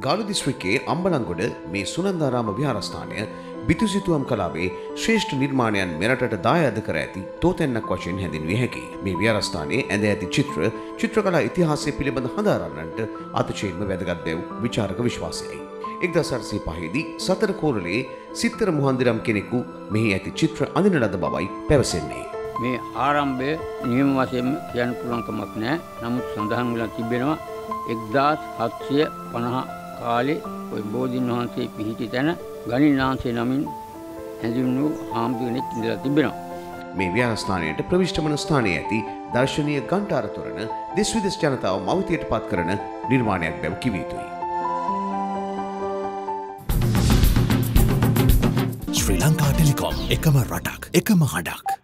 ගාලු දිස්ත්‍රික්කයේ අම්බලන්ගොඩ මේ සුනන්දාරාම විහාරස්ථානය බිතුසිතුවම් කලාවේ ශ්‍රේෂ්ඨ නිර්මාණයන් මෙරටට දායාද කර ඇති තෝතැන්නක් වශයෙන් හැඳින්විය හැකියි. මේ විහාරස්ථානයේ ඇඳ ඇති චිත්‍රකලා ඉතිහාසය පිළිබඳ හදාරන්නන්ට අතිශයින්ම වැදගත් බැව් විචාරක විශ්වාසයයි. 1805 දී සතර කෝරළේ සිත්තර මුහන්දිරම් කෙනෙකු මෙහි ඇති චිත්‍ර අඳින ලද බවයි පැවසෙන්නේ. මේ ආරම්භය නියම වශයෙන්ම කියන්න පුළුවන් කමක් නැහැ. නමුත් සඳහන් වෙලා තිබෙනවා 1750 කාලේ ওই බෝධීන් වහන්සේ පිහිටි තැන ගණිනාංශේ නමින් හැඳින්වූ හාමුදුරනෙක් ඉඳලා තිබෙනවා. මේ විහාරස්ථානයට ප්‍රවිෂ්ඨ වන ස්ථානයේ ඇති දර්ශනීය ඝණ්ඨාර තොරණ දෙස් විදෙස් ජනතාව මවතියට පත් කරන නිර්මාණයක් බව කිව යුතුයි. ශ්‍රී ලංකා ටෙලිකොම් එකම රටක් එකම හඬක්.